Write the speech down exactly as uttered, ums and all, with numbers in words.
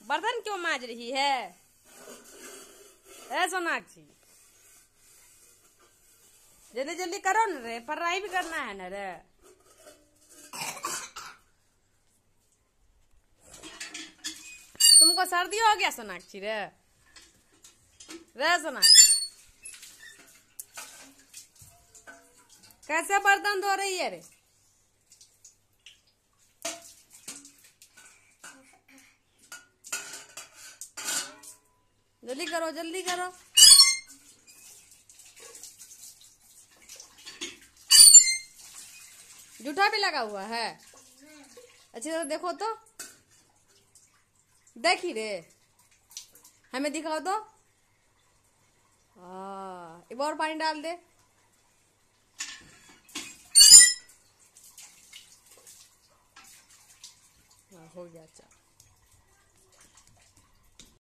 बर्तन क्यों मांज रही है? ए सोनाक्षी, जल्दी जल्दी करो न रे, पढ़ाई भी करना है न रे। तुमको सर्दी हो गया सोनाक्षी रे? रे सोनाक्षी, कैसे बर्तन धो रही है रे? जल्दी करो जल्दी करो। जूठा भी लगा हुआ है। अच्छी तरह देखो तो, देखी रे, हमें दिखाओ तो। हाँ, एक और पानी डाल दे। हाँ, हो गया। अच्छा।